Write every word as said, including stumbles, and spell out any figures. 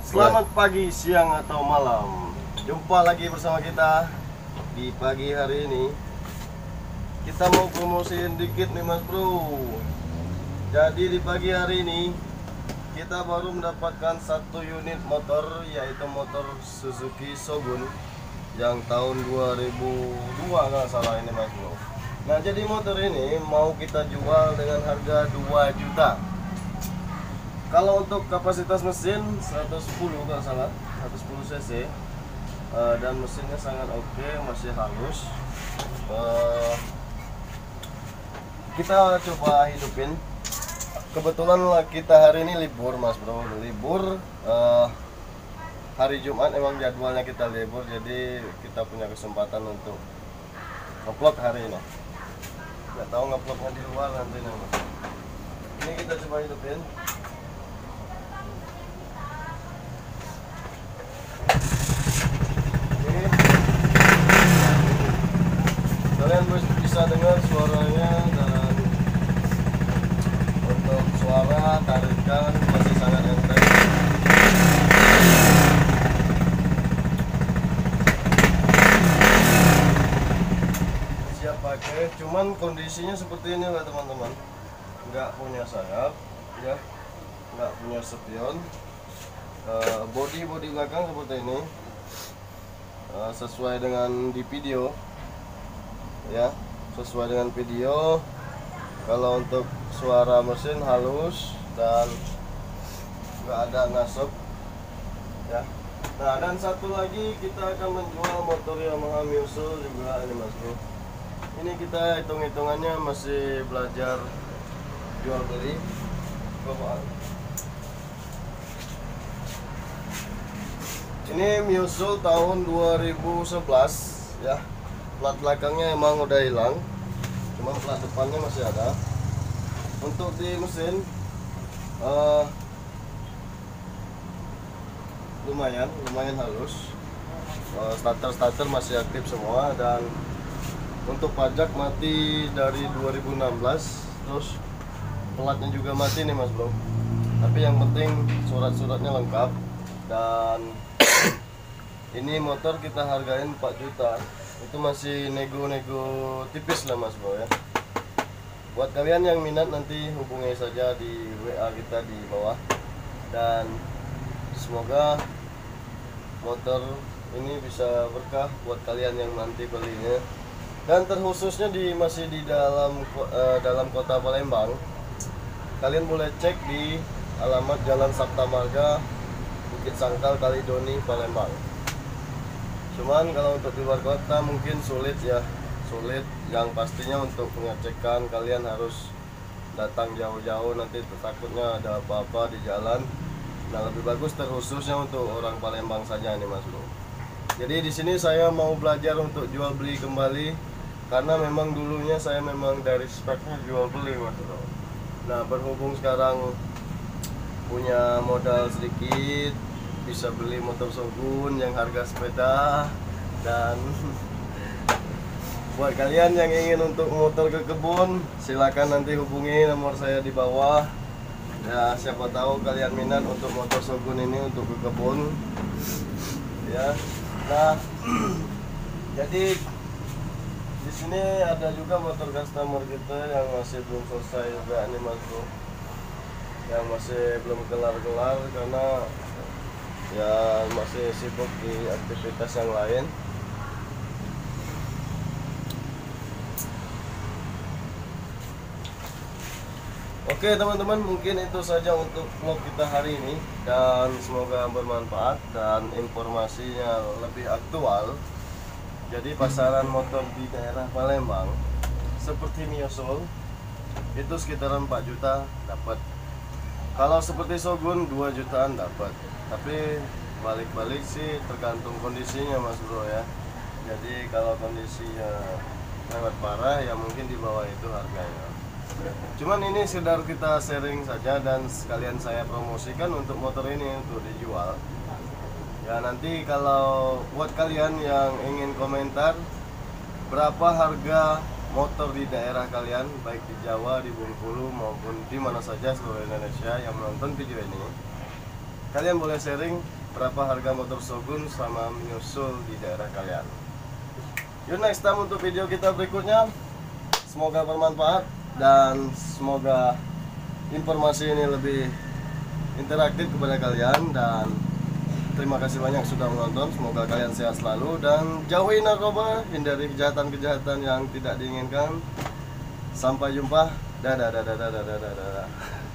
Selamat pagi, siang, atau malam. Jumpa lagi bersama kita di pagi hari ini. Kita mau promosiin dikit nih Mas Bro. Jadi di pagi hari ini kita baru mendapatkan satu unit motor, yaitu motor Suzuki Shogun yang tahun dua ribu dua kalau salah ini Mas Bro. Nah, jadi motor ini mau kita jual dengan harga dua juta. Kalau untuk kapasitas mesin seratus sepuluh kalau salah, seratus sepuluh cc, uh, dan mesinnya sangat oke, masih halus. Uh, kita coba hidupin. Kebetulan kita hari ini libur Mas Bro, libur uh, hari Jumat, emang jadwalnya kita libur, jadi kita punya kesempatan untuk ngevlog hari ini. Nggak tahu ngevlognya di luar nanti nih Mas. Ini kita coba hidupin. Kalian bisa dengar suaranya, dan untuk suara tarikan masih sangat enteng. Siap pakai, cuman kondisinya seperti ini lah teman-teman. Nggak punya sayap, ya, nggak punya spion. Uh, body body belakang seperti ini, uh, sesuai dengan di video. Ya, sesuai dengan video. Kalau untuk suara mesin halus dan nggak ada ngasep ya. Nah, dan satu lagi kita akan menjual motor Yamaha Muse juga ini Mas Bro. Ini kita hitung-hitungannya masih belajar jual beli. Ini Muse tahun dua ribu sebelas ya. Plat belakangnya emang udah hilang, cuma plat depannya masih ada. Untuk di mesin uh, lumayan lumayan halus, uh, starter starter masih aktif semua, dan untuk pajak mati dari dua ribu enam belas, terus platnya juga mati nih Mas Bro. Tapi yang penting surat-suratnya lengkap, dan ini motor kita hargain empat juta. Itu masih nego-nego tipis lah Mas Bro ya. Buat kalian yang minat nanti hubungi saja di W A kita di bawah, dan semoga motor ini bisa berkah buat kalian yang nanti belinya. Dan terkhususnya di masih di dalam uh, dalam kota Palembang, kalian boleh cek di alamat Jalan Sabta Marga, Bukit Sangkal, Kalidoni, Palembang. Cuman kalau untuk di luar kota mungkin sulit ya, sulit. Yang pastinya untuk pengecekan kalian harus datang jauh-jauh, nanti takutnya ada apa-apa di jalan. Nah, lebih bagus terkhususnya untuk orang Palembang saja nih Mas Bro. Jadi di sini saya mau belajar untuk jual beli kembali, karena memang dulunya saya memang dari speknya jual beli Mas Bro. Nah, berhubung sekarang punya modal sedikit, bisa beli motor Shogun yang harga sepeda. Dan buat kalian yang ingin untuk motor ke kebun, silakan nanti hubungi nomor saya di bawah ya. Siapa tahu kalian minat untuk motor Shogun ini untuk ke kebun ya. Nah, jadi di sini ada juga motor customer kita yang masih belum selesai juga nih Mas Bro, yang masih belum kelar-kelar karena ya masih sibuk di aktivitas yang lain. Oke teman-teman, mungkin itu saja untuk vlog kita hari ini, dan semoga bermanfaat dan informasinya lebih aktual. Jadi pasaran motor di daerah Palembang seperti Muse itu sekitaran empat juta dapat. Kalau seperti Shogun dua jutaan dapat. Tapi balik-balik sih tergantung kondisinya Mas Bro ya. Jadi kalau kondisinya lewat parah ya mungkin di bawah itu harganya. Cuman ini sekedar kita sharing saja, dan sekalian saya promosikan untuk motor ini untuk dijual. Ya, nanti kalau buat kalian yang ingin komentar berapa harga motor di daerah kalian, baik di Jawa, di Bengkulu maupun di mana saja seluruh Indonesia yang menonton video ini, kalian boleh sharing berapa harga motor Shogun sama menyusul di daerah kalian. Yuk next time untuk video kita berikutnya. Semoga bermanfaat dan semoga informasi ini lebih interaktif kepada kalian, dan terima kasih banyak sudah menonton. Semoga kalian sehat selalu dan jauhi narkoba, hindari kejahatan-kejahatan yang tidak diinginkan. Sampai jumpa. Dadah dadah dadah dadah dadah.